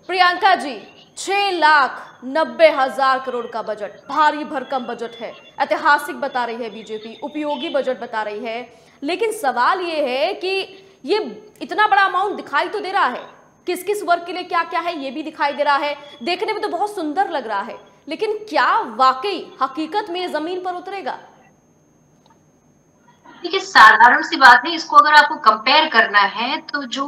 प्रियंका जी, 6,90,000 करोड़ का बजट, भारी भरकम बजट है, ऐतिहासिक बता रही है बीजेपी, उपयोगी बजट बता रही है। लेकिन सवाल ये है कि ये इतना बड़ा अमाउंट दिखाई तो दे रहा है, किस किस वर्ग के लिए क्या क्या है ये भी दिखाई दे रहा है, देखने में तो बहुत सुंदर लग रहा है, लेकिन क्या वाकई हकीकत में जमीन पर उतरेगा? देखिए, साधारण सी बात है। इसको अगर आपको कंपेयर करना है तो जो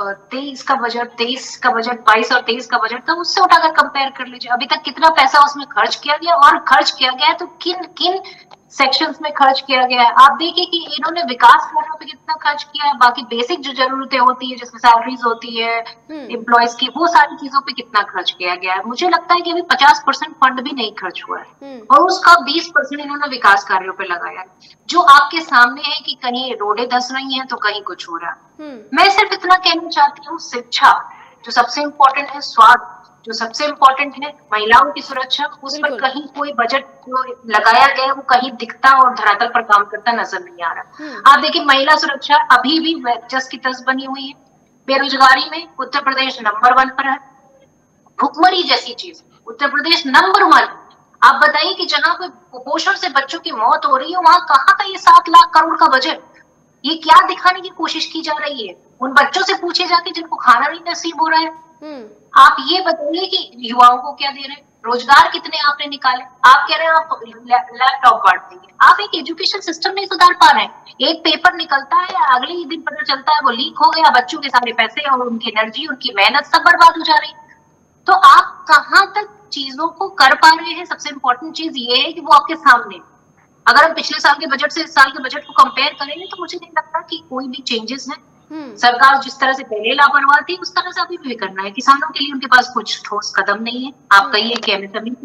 23 का बजट 22 और 23 का बजट था, उससे उठाकर कंपेयर कर लीजिए। अभी तक कितना पैसा उसमें खर्च किया गया, और खर्च किया गया है तो किन किन सेक्शंस में खर्च किया गया है। आप देखिए कि इन्होंने विकास कार्यों पे कितना खर्च किया है, बाकी बेसिक जो जरूरतें होती है जिसमें सैलरीज होती है एम्प्लॉयज की, वो सारी चीजों पे कितना खर्च किया गया है। मुझे लगता है कि अभी 50% फंड भी नहीं खर्च हुआ है, और उसका 20% इन्होंने विकास कार्यों पे लगाया है, जो आपके सामने है कि कहीं रोडें धंस रही हैं तो कहीं कुछ हो रहा है। मैं सिर्फ इतना कहना चाहती हूँ, शिक्षा जो सबसे इम्पोर्टेंट है, स्वास्थ्य जो सबसे इम्पोर्टेंट है, महिलाओं की सुरक्षा, उस पर कहीं कोई बजट जो लगाया गया है वो कहीं दिखता और धरातल पर काम करता नजर नहीं आ रहा। आप देखिए, महिला सुरक्षा अभी भी जस की तस बनी हुई है। बेरोजगारी में उत्तर प्रदेश नंबर 1 पर है। भुखमरी जैसी चीज उत्तर प्रदेश नंबर 1। आप बताइए कि जहां पे कुपोषण से बच्चों की मौत हो रही है, वहां कहाँ का ये 7 लाख करोड़ का बजट? ये क्या दिखाने की कोशिश की जा रही है? उन बच्चों से पूछे जाके जिनको खाना नहीं नसीब हो रहा है। आप ये बताइए कि युवाओं को क्या दे रहे हैं, रोजगार कितने आपने निकाले? आप कह रहे हैं आप लैपटॉप बांट देंगे, आप एक एजुकेशन सिस्टम नहीं सुधार पा रहे हैं। एक पेपर निकलता है, अगले ही दिन पता चलता है वो लीक हो गया, बच्चों के सारे पैसे और उनकी एनर्जी, उनकी मेहनत सब बर्बाद हो जा रही है। तो आप कहाँ तक चीजों को कर पा रहे हैं? सबसे इंपॉर्टेंट चीज ये है कि वो आपके सामने। अगर हम पिछले साल के बजट से इस साल के बजट को कंपेयर करेंगे तो मुझे नहीं लगता कि कोई भी चेंजेस है। सरकार जिस तरह से पहले लापरवाह थी उस तरह से अभी भी करना है। किसानों के लिए उनके पास कुछ ठोस कदम नहीं है। आप कहिए कि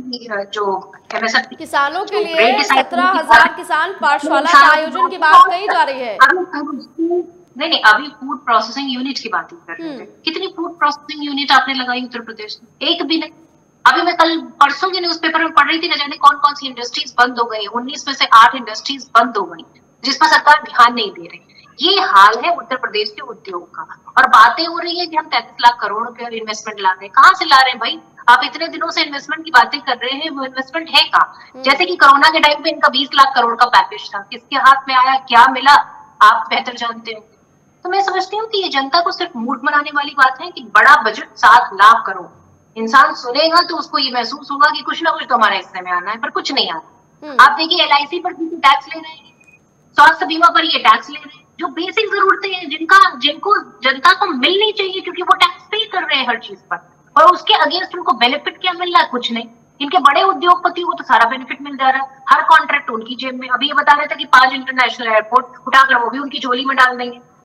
एमएसएमई किसानों के लिए रेट डिसाइड 17,000 किसान पाठशाला का आयोजन की बात कही जा रही है। नहीं, अभी फूड प्रोसेसिंग यूनिट की बात कर रहे थे। कितनी फूड प्रोसेसिंग यूनिट आपने लगाई उत्तर प्रदेश में? एक भी नहीं। अभी मैं कल परसों के न्यूज़पेपर में पढ़ रही थी, न जाने कौन कौन सी इंडस्ट्रीज बंद हो गई। 19 में से 8 इंडस्ट्रीज बंद हो गई, जिस पर सरकार ध्यान नहीं दे रही। ये हाल है उत्तर प्रदेश के उद्योग का। और बातें हो रही है कि हम 33 लाख करोड़ रुपए इन्वेस्टमेंट ला रहे हैं। कहाँ से ला रहे हैं भाई? आप इतने दिनों से इन्वेस्टमेंट की बातें कर रहे हैं, वो इन्वेस्टमेंट है कहाँ? जैसे कि कोरोना के टाइम पे इनका 20 लाख करोड़ का पैकेज था, किसके हाथ में आया, क्या मिला, आप बेहतर जानते हो। तो मैं समझती हूँ कि ये जनता को सिर्फ मूड बनाने वाली बात है कि बड़ा बजट 7 लाख करोड़, इंसान सुनेगा तो उसको ये महसूस होगा कि कुछ ना कुछ तो हमारे हिस्से में आना है, पर कुछ नहीं आता। आप देखिए, एलआईसी पर भी टैक्स ले रहे हैं, स्वास्थ्य बीमा पर ये टैक्स ले रहे हैं, जो बेसिक जरूरतें हैं जिनको जनता को मिलनी चाहिए, क्योंकि वो टैक्स पे कर रहे हैं हर चीज पर, और उसके अगेंस्ट उनको बेनिफिट क्या मिल रहा है? कुछ नहीं। इनके बड़े उद्योगपतियों को तो सारा बेनिफिट मिल जा रहा है, हर कॉन्ट्रैक्ट उनकी जेब में। अभी ये बता रहे थे कि 5 इंटरनेशनल एयरपोर्ट उठाकर वो भी उनकी झोली में डाल देंगे।